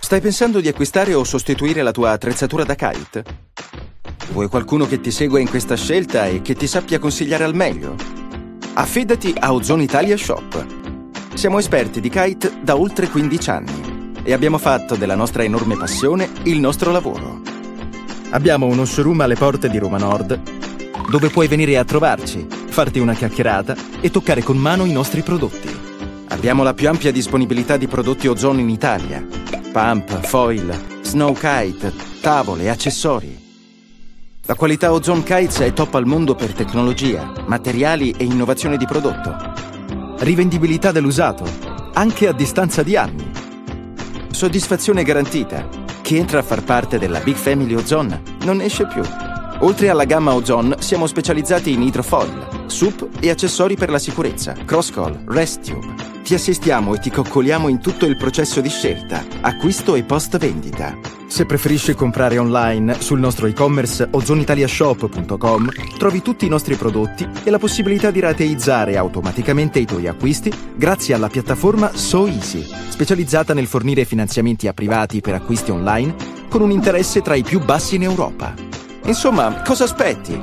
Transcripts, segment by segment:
Stai pensando di acquistare o sostituire la tua attrezzatura da kite? Vuoi qualcuno che ti segua in questa scelta e che ti sappia consigliare al meglio? Affidati a Ozon Italia Shop. Siamo esperti di kite da oltre 15 anni e abbiamo fatto della nostra enorme passione il nostro lavoro. Abbiamo uno showroom alle porte di Roma Nord, dove puoi venire a trovarci, farti una chiacchierata e toccare con mano i nostri prodotti. Abbiamo la più ampia disponibilità di prodotti Ozon in Italia: pump, foil, snow kite, tavole e accessori. La qualità Ozon Kites è top al mondo per tecnologia, materiali e innovazione di prodotto. Rivendibilità dell'usato, anche a distanza di anni. Soddisfazione garantita. Chi entra a far parte della Big Family Ozon non esce più. Oltre alla gamma Ozon, siamo specializzati in idrofoil, SUP e accessori per la sicurezza, cross-call, rest tube. Ti assistiamo e ti coccoliamo in tutto il processo di scelta, acquisto e post vendita. Se preferisci comprare online, sul nostro e-commerce ozonitaliashop.com trovi tutti i nostri prodotti e la possibilità di rateizzare automaticamente i tuoi acquisti grazie alla piattaforma SoEasy, specializzata nel fornire finanziamenti a privati per acquisti online con un interesse tra i più bassi in Europa. Insomma, cosa aspetti?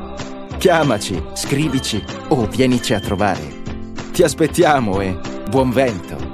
Chiamaci, scrivici o vienici a trovare. Ti aspettiamo e buon vento!